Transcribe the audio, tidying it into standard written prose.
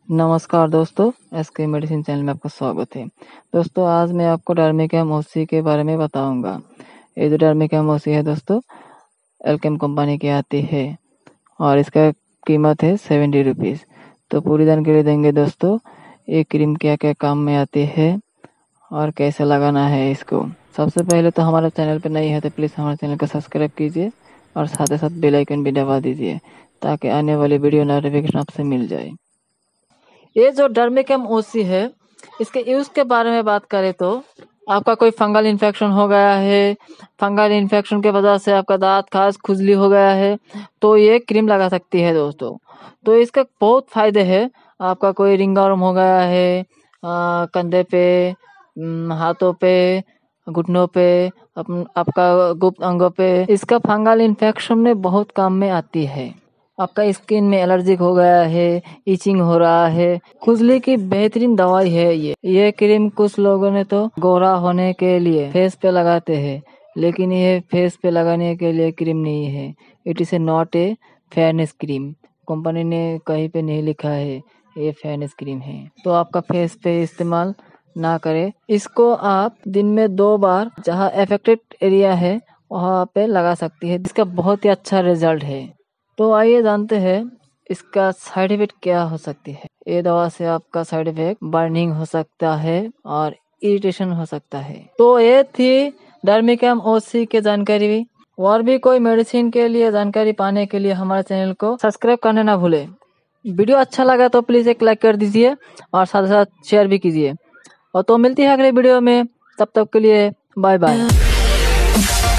नमस्कार दोस्तों, SK medicine channel में आपका स्वागत है। दोस्तों, आज मैं आपको डर्मिकैम ओसी के बारे में बताऊंगा। ये जो डर्मिकैम ओसी है दोस्तों, एल्केम कंपनी की आती है और इसका कीमत है 70 रुपीज़। तो पूरी जानकारी देंगे दोस्तों, ये क्रीम क्या क्या काम में आती है और कैसे लगाना है इसको। सबसे पहले तो हमारे चैनल पर नई है तो प्लीज़ हमारे चैनल को सब्सक्राइब कीजिए और साथ ही साथ बेल आइकन भी दबा दीजिए ताकि आने वाली वीडियो नोटिफिकेशन आपसे मिल जाए। ये जो डर्मिकैम ओसी है, इसके यूज के बारे में बात करें तो आपका कोई फंगल इन्फेक्शन हो गया है, फंगल इन्फेक्शन के वजह से आपका दांत खास खुजली हो गया है, तो ये क्रीम लगा सकती है दोस्तों। तो इसका बहुत फायदे है। आपका कोई रिंगवर्म हो गया है कंधे पे, हाथों पे, घुटनों पे, आपका गुप्त अंगों पे, इसका फंगल इन्फेक्शन में बहुत काम में आती है। आपका स्किन में एलर्जिक हो गया है, इचिंग हो रहा है, खुजली की बेहतरीन दवाई है ये क्रीम कुछ लोगों ने तो गोरा होने के लिए फेस पे लगाते हैं, लेकिन ये फेस पे लगाने के लिए क्रीम नहीं है। It is a not a fairness cream. Company ने कहीं पे नहीं लिखा है ये फेयरनेस क्रीम है। तो आपका फेस पे इस्तेमाल ना करें। इसको आप दिन में 2 बार जहाँ अफेक्टेड एरिया है वहाँ पे लगा सकती है, जिसका बहुत ही अच्छा रिजल्ट है। तो आइए जानते हैं इसका साइड इफेक्ट क्या हो सकती है। ये दवा से आपका साइड इफेक्ट बर्निंग हो सकता है और इरिटेशन हो सकता है। तो ये थी डर्मिकैम ओसी की जानकारी। और भी कोई मेडिसिन के लिए जानकारी पाने के लिए हमारे चैनल को सब्सक्राइब करना ना भूले। वीडियो अच्छा लगा तो प्लीज एक लाइक कर दीजिए और साथ साथ शेयर भी कीजिए। और तो मिलती है अगले वीडियो में, तब तक के लिए बाय बाय।